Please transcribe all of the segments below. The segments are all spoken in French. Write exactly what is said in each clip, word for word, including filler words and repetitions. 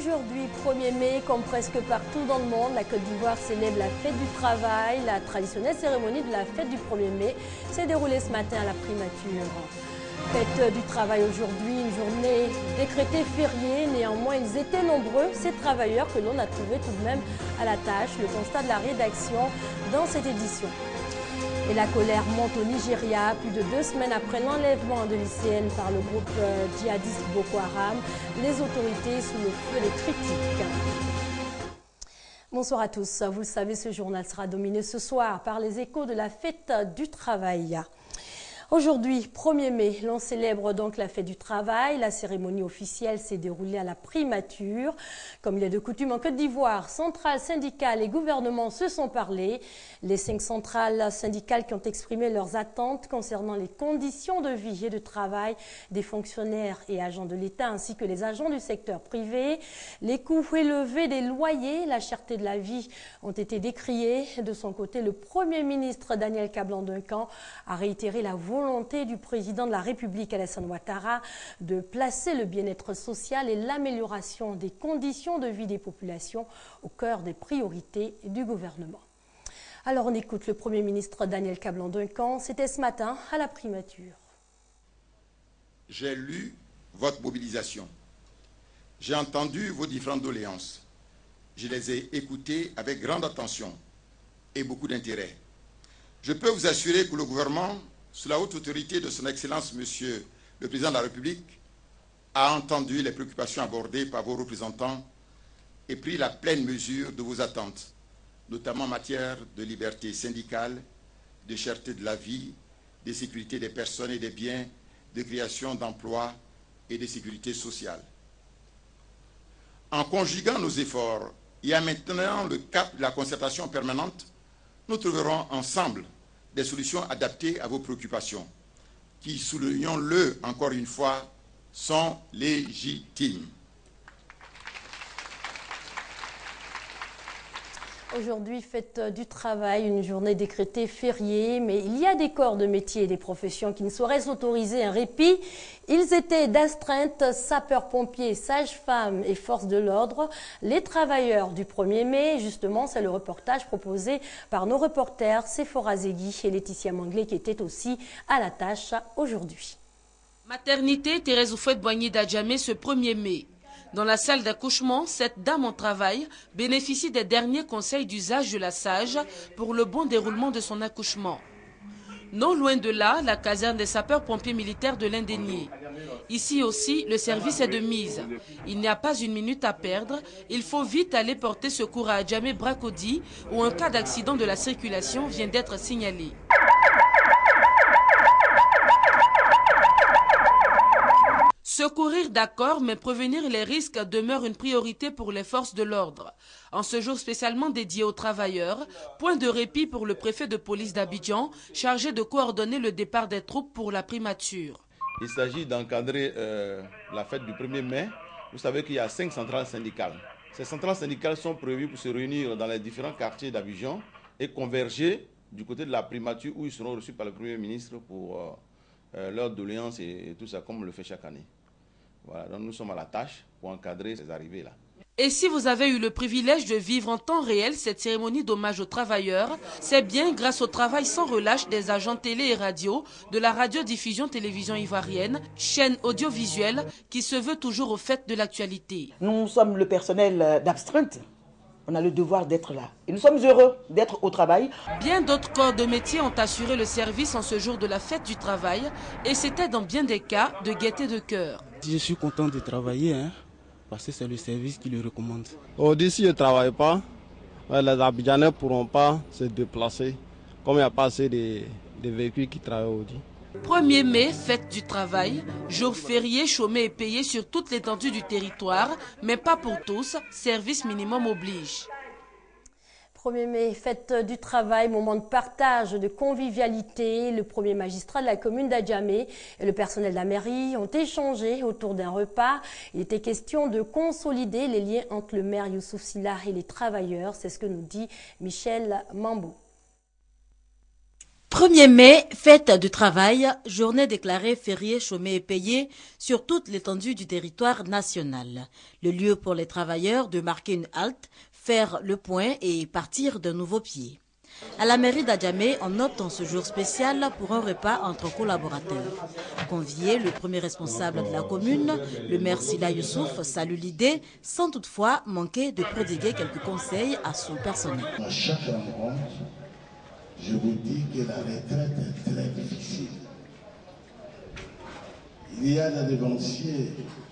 Aujourd'hui, premier mai, comme presque partout dans le monde, la Côte d'Ivoire célèbre la fête du travail. La traditionnelle cérémonie de la fête du premier mai s'est déroulée ce matin à la primature. Fête du travail aujourd'hui, une journée décrétée fériée. Néanmoins, ils étaient nombreux, ces travailleurs que l'on a trouvés tout de même à la tâche. Le constat de la rédaction dans cette édition. Et la colère monte au Nigeria, plus de deux semaines après l'enlèvement de lycéennes par le groupe djihadiste Boko Haram. Les autorités sous le feu des critiques. Bonsoir à tous. Vous le savez, ce journal sera dominé ce soir par les échos de la fête du travail. Aujourd'hui, premier mai, l'on célèbre donc la fête du travail. La cérémonie officielle s'est déroulée à la primature. Comme il est de coutume en Côte d'Ivoire, centrales syndicales et gouvernements se sont parlé. Les cinq centrales syndicales qui ont exprimé leurs attentes concernant les conditions de vie et de travail des fonctionnaires et agents de l'État ainsi que les agents du secteur privé. Les coûts élevés des loyers, la cherté de la vie ont été décriés. De son côté, le Premier ministre Daniel Kablan-Duncan a réitéré la volonté volonté du président de la République, Alassane Ouattara, de placer le bien-être social et l'amélioration des conditions de vie des populations au cœur des priorités du gouvernement. Alors on écoute le Premier ministre Daniel Kablan-Duncan, c'était ce matin à la primature. J'ai lu votre mobilisation, j'ai entendu vos différentes doléances, je les ai écoutées avec grande attention et beaucoup d'intérêt. Je peux vous assurer que le gouvernement, sous la haute autorité de son Excellence, Monsieur le Président de la République, a entendu les préoccupations abordées par vos représentants et pris la pleine mesure de vos attentes, notamment en matière de liberté syndicale, de cherté de la vie, de sécurité des personnes et des biens, de création d'emplois et de sécurité sociale. En conjuguant nos efforts et en maintenant le cap de la concertation permanente, nous trouverons ensemble des solutions adaptées à vos préoccupations, qui, soulignons-le encore une fois, sont légitimes. Aujourd'hui, fête du travail, une journée décrétée fériée, mais il y a des corps de métier et des professions qui ne sauraient s'autoriser un répit. Ils étaient d'astreinte, sapeurs-pompiers, sages-femmes et forces de l'ordre. Les travailleurs du premier mai, justement, c'est le reportage proposé par nos reporters Sephora Zegui et Laetitia Manglé qui étaient aussi à la tâche aujourd'hui. Maternité Thérèse Houphouët-Boigny d'Adjamé ce premier mai. Dans la salle d'accouchement, cette dame en travail bénéficie des derniers conseils d'usage de la sage pour le bon déroulement de son accouchement. Non loin de là, la caserne des sapeurs-pompiers militaires de l'Indénié. Ici aussi, le service est de mise. Il n'y a pas une minute à perdre. Il faut vite aller porter secours à Adjamé Bracodi où un cas d'accident de la circulation vient d'être signalé. Secourir d'accord, mais prévenir les risques demeure une priorité pour les forces de l'ordre. En ce jour spécialement dédié aux travailleurs, point de répit pour le préfet de police d'Abidjan, chargé de coordonner le départ des troupes pour la primature. Il s'agit d'encadrer euh, la fête du premier mai. Vous savez qu'il y a cinq centrales syndicales. Ces centrales syndicales sont prévues pour se réunir dans les différents quartiers d'Abidjan et converger du côté de la primature où ils seront reçus par le Premier ministre pour euh, euh, leurs doléances et, et tout ça, comme on le fait chaque année. Voilà, donc nous sommes à la tâche pour encadrer ces arrivées-là. Et si vous avez eu le privilège de vivre en temps réel cette cérémonie d'hommage aux travailleurs, c'est bien grâce au travail sans relâche des agents télé et radio de la radiodiffusion télévision ivoirienne, chaîne audiovisuelle qui se veut toujours au fait de l'actualité. Nous sommes le personnel d'astreinte. On a le devoir d'être là. Et nous sommes heureux d'être au travail. Bien d'autres corps de métier ont assuré le service en ce jour de la fête du travail et c'était dans bien des cas de gaieté de cœur. Je suis content de travailler, hein, parce que c'est le service qui le recommande. Oh, d'ici, je ne travaille pas. Les Abidjanais ne pourront pas se déplacer, comme il n'y a pas assez de, de véhicules qui travaillent aujourd'hui. premier mai, fête du travail, jour férié, chômé et payé sur toute l'étendue du territoire, mais pas pour tous, service minimum oblige. premier mai, fête du travail, moment de partage, de convivialité. Le premier magistrat de la commune d'Adjamé et le personnel de la mairie ont échangé autour d'un repas. Il était question de consolider les liens entre le maire Youssouf Sylla et les travailleurs. C'est ce que nous dit Michel Mambou. premier mai, fête du travail, journée déclarée fériée, chômée et payée sur toute l'étendue du territoire national. Le lieu pour les travailleurs de marquer une halte, faire le point et partir d'un nouveau pied. À la mairie d'Adjamé, on opte en ce jour spécial pour un repas entre collaborateurs. Convié, le premier responsable de la commune, le maire Sila Youssouf, salue l'idée, sans toutefois manquer de prodiguer quelques conseils à son personnel. À chaque rencontre, je vous dis que la retraite est très difficile. Il y a des dévanciers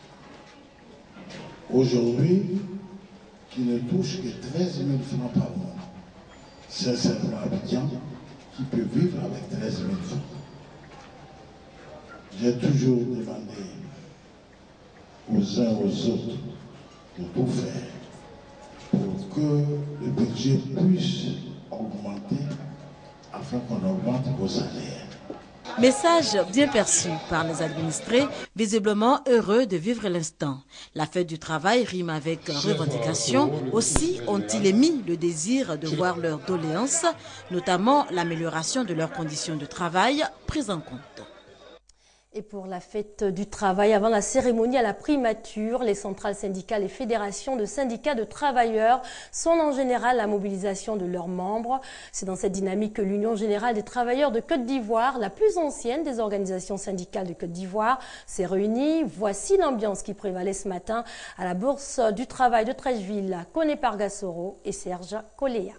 aujourd'hui qui ne touchent que treize mille francs par mois. C'est simplement Abidjan qui peut vivre avec treize mille francs. J'ai toujours demandé aux uns aux autres de tout faire pour que le budget puisse augmenter afin qu'on augmente vos salaires. Message bien perçu par les administrés, visiblement heureux de vivre l'instant. La fête du travail rime avec revendication. Aussi ont-ils émis le désir de voir leurs doléances, notamment l'amélioration de leurs conditions de travail, prises en compte. Et pour la fête du travail, avant la cérémonie à la primature, les centrales syndicales et fédérations de syndicats de travailleurs sont en général la mobilisation de leurs membres. C'est dans cette dynamique que l'Union générale des travailleurs de Côte d'Ivoire, la plus ancienne des organisations syndicales de Côte d'Ivoire, s'est réunie. Voici l'ambiance qui prévalait ce matin à la Bourse du travail de Treichville, Koné Pargassoro et Serge Koléa.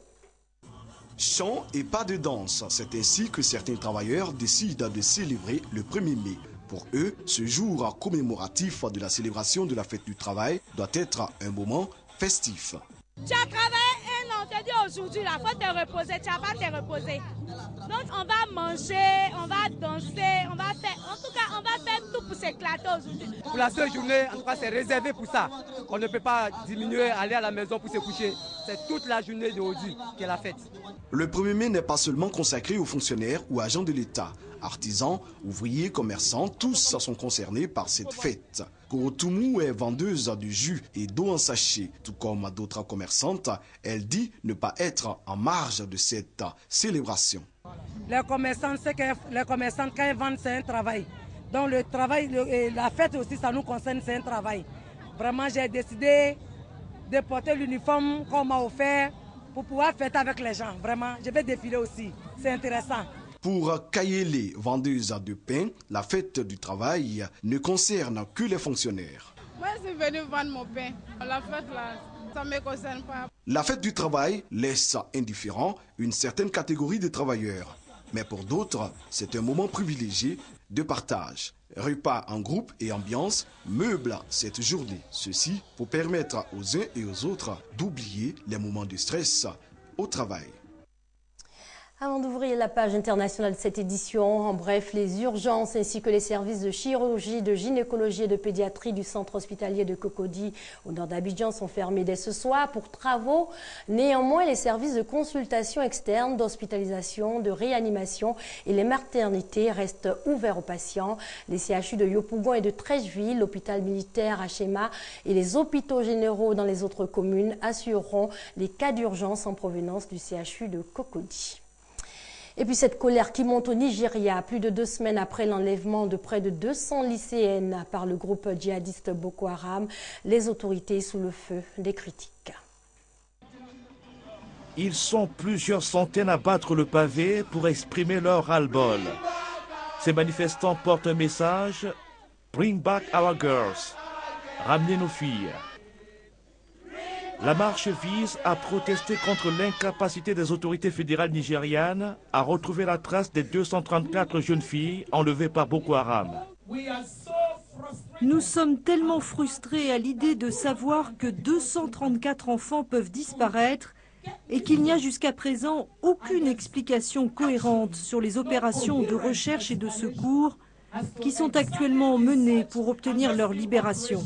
Chant et pas de danse, c'est ainsi que certains travailleurs décident de célébrer le premier mai. Pour eux, ce jour commémoratif de la célébration de la fête du travail doit être un moment festif. Tu as travaillé un an, on te dit aujourd'hui, il faut te reposer, tu n'as pas te reposer. Donc on va manger, on va danser, on va faire, en tout cas on va faire tout pour s'éclater aujourd'hui. Pour la seule journée, en tout cas c'est réservé pour ça. On ne peut pas diminuer, aller à la maison pour se coucher. C'est toute la journée d'aujourd'hui qui est la fête. Le premier mai n'est pas seulement consacré aux fonctionnaires ou agents de l'État. Artisans, ouvriers, commerçants, tous sont concernés par cette fête. Korotoumou est vendeuse de jus et d'eau en sachet. Tout comme d'autres commerçantes, elle dit ne pas être en marge de cette célébration. Les commerçants, c'est que les commerçants, quand ils vendent, c'est un travail. Donc le travail, le, la fête aussi, ça nous concerne, c'est un travail. Vraiment, j'ai décidé de porter l'uniforme qu'on m'a offert pour pouvoir fêter avec les gens. Vraiment, je vais défiler aussi. C'est intéressant. Pour Kayele, vendeuse de pain, la fête du travail ne concerne que les fonctionnaires. Moi, je suis venue vendre mon pain. La fête, là, ça ne me concerne pas. La fête du travail laisse indifférent une certaine catégorie de travailleurs. Mais pour d'autres, c'est un moment privilégié de partage. Repas en groupe et ambiance meublent cette journée. Ceci pour permettre aux uns et aux autres d'oublier les moments de stress au travail. Avant d'ouvrir la page internationale de cette édition, en bref, les urgences ainsi que les services de chirurgie, de gynécologie et de pédiatrie du centre hospitalier de Cocody au nord d'Abidjan sont fermés dès ce soir pour travaux. Néanmoins, les services de consultation externe, d'hospitalisation, de réanimation et les maternités restent ouverts aux patients. Les C H U de Yopougon et de Treichville, l'hôpital militaire à Chema et les hôpitaux généraux dans les autres communes assureront les cas d'urgence en provenance du C H U de Cocody. Et puis cette colère qui monte au Nigeria, plus de deux semaines après l'enlèvement de près de deux cents lycéennes par le groupe djihadiste Boko Haram, les autorités sous le feu des critiques. Ils sont plusieurs centaines à battre le pavé pour exprimer leur ras-le-bol. Ces manifestants portent un message « Bring back our girls », ramenez nos filles. La marche vise à protester contre l'incapacité des autorités fédérales nigérianes à retrouver la trace des deux cent trente-quatre jeunes filles enlevées par Boko Haram. Nous sommes tellement frustrés à l'idée de savoir que deux cent trente-quatre enfants peuvent disparaître et qu'il n'y a jusqu'à présent aucune explication cohérente sur les opérations de recherche et de secours qui sont actuellement menées pour obtenir leur libération.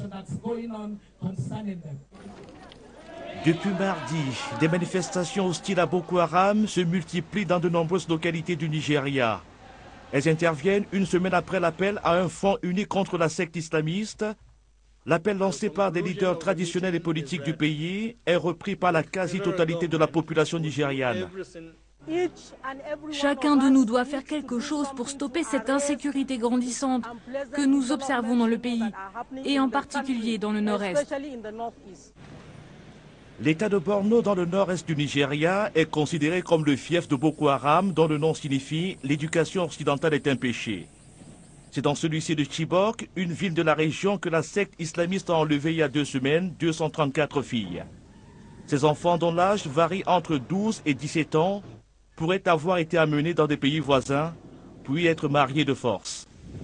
Depuis mardi, des manifestations hostiles à Boko Haram se multiplient dans de nombreuses localités du Nigeria. Elles interviennent une semaine après l'appel à un front uni contre la secte islamiste. L'appel lancé par des leaders traditionnels et politiques du pays est repris par la quasi-totalité de la population nigériane. Chacun de nous doit faire quelque chose pour stopper cette insécurité grandissante que nous observons dans le pays, et en particulier dans le nord-est. L'état de Borno dans le nord-est du Nigeria est considéré comme le fief de Boko Haram, dont le nom signifie « l'éducation occidentale est un péché ». C'est dans celui-ci de Chibok, une ville de la région, que la secte islamiste a enlevé il y a deux semaines deux cent trente-quatre filles. Ces enfants, dont l'âge varie entre douze et dix-sept ans, pourraient avoir été amenés dans des pays voisins, puis être mariés de force.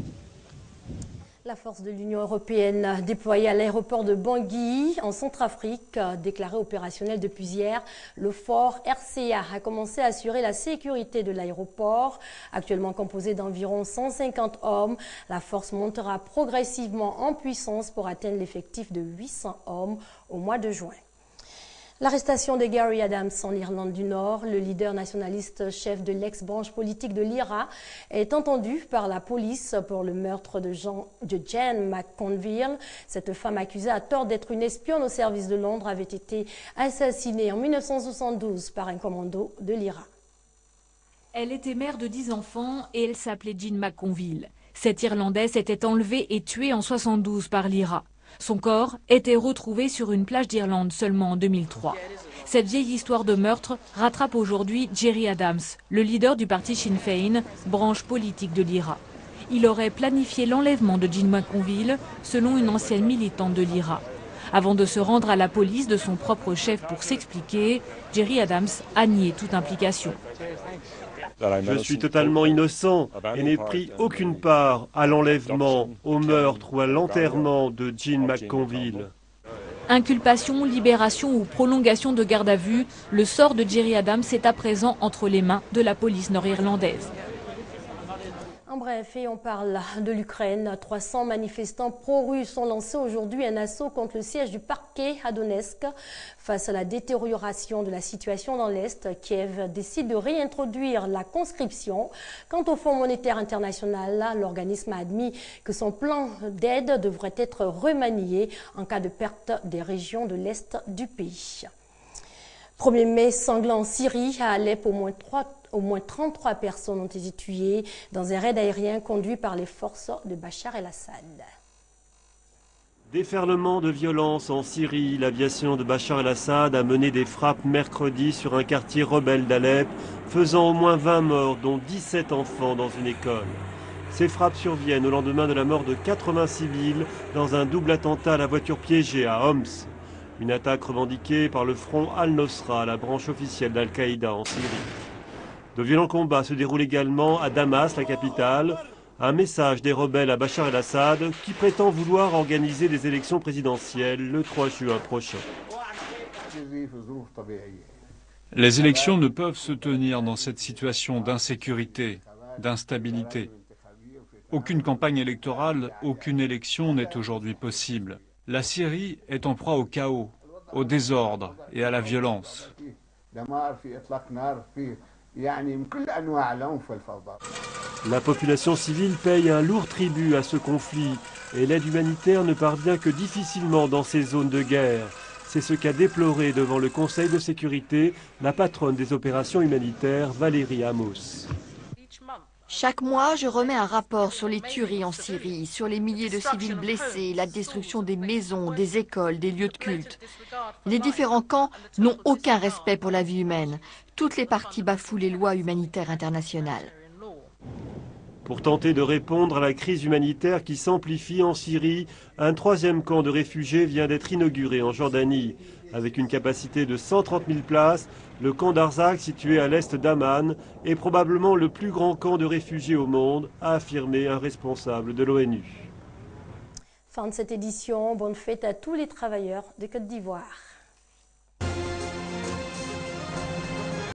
La force de l'Union européenne déployée à l'aéroport de Bangui, en Centrafrique, déclarée opérationnelle depuis hier, le fort R C A a commencé à assurer la sécurité de l'aéroport. Actuellement composé d'environ cent cinquante hommes, la force montera progressivement en puissance pour atteindre l'effectif de huit cents hommes au mois de juin. L'arrestation de Gary Adams en Irlande du Nord, le leader nationaliste chef de l'ex-branche politique de l'I R A, est entendu par la police pour le meurtre de, Jean, de Jane McConville. Cette femme accusée à tort d'être une espionne au service de Londres avait été assassinée en mille neuf cent soixante-douze par un commando de l'I R A. Elle était mère de dix enfants et elle s'appelait Jane McConville. Cette Irlandaise était enlevée et tuée en soixante-douze par l'I R A. Son corps était retrouvé sur une plage d'Irlande seulement en deux mille trois. Cette vieille histoire de meurtre rattrape aujourd'hui Gerry Adams, le leader du parti Sinn Féin, branche politique de l'I R A. Il aurait planifié l'enlèvement de Jane McConville, selon une ancienne militante de l'I R A. Avant de se rendre à la police de son propre chef pour s'expliquer, Gerry Adams a nié toute implication. Je suis totalement innocent et n'ai pris aucune part à l'enlèvement, au meurtre ou à l'enterrement de Jane McConville. Inculpation, libération ou prolongation de garde à vue, le sort de Gerry Adams est à présent entre les mains de la police nord-irlandaise. En bref, et on parle de l'Ukraine. trois cents manifestants pro-russes ont lancé aujourd'hui un assaut contre le siège du parquet à Donetsk. Face à la détérioration de la situation dans l'Est, Kiev décide de réintroduire la conscription. Quant au Fonds monétaire international, l'organisme a admis que son plan d'aide devrait être remanié en cas de perte des régions de l'Est du pays. premier mai sanglant en Syrie, à Alep, au moins trois Au moins trente-trois personnes ont été tuées dans un raid aérien conduit par les forces de Bachar el-Assad. Déferlement de violence en Syrie. L'aviation de Bachar el-Assad a mené des frappes mercredi sur un quartier rebelle d'Alep, faisant au moins vingt morts, dont dix-sept enfants dans une école. Ces frappes surviennent au lendemain de la mort de quatre-vingts civils dans un double attentat à la voiture piégée à Homs. Une attaque revendiquée par le front Al-Nosra, la branche officielle d'Al-Qaïda en Syrie. De violents combats se déroulent également à Damas, la capitale. Un message des rebelles à Bachar el-Assad qui prétend vouloir organiser des élections présidentielles le trois juin prochain. Les élections ne peuvent se tenir dans cette situation d'insécurité, d'instabilité. Aucune campagne électorale, aucune élection n'est aujourd'hui possible. La Syrie est en proie au chaos, au désordre et à la violence. La population civile paye un lourd tribut à ce conflit et l'aide humanitaire ne parvient que difficilement dans ces zones de guerre. C'est ce qu'a déploré devant le Conseil de sécurité la patronne des opérations humanitaires, Valérie Amos. Chaque mois, je remets un rapport sur les tueries en Syrie, sur les milliers de civils blessés, la destruction des maisons, des écoles, des lieux de culte. Les différents camps n'ont aucun respect pour la vie humaine. Toutes les parties bafouent les lois humanitaires internationales. Pour tenter de répondre à la crise humanitaire qui s'amplifie en Syrie, un troisième camp de réfugiés vient d'être inauguré en Jordanie. Avec une capacité de cent trente mille places, le camp d'Arzaq, situé à l'est d'Amman, est probablement le plus grand camp de réfugiés au monde, a affirmé un responsable de l'ONU. Fin de cette édition, bonne fête à tous les travailleurs de Côte d'Ivoire.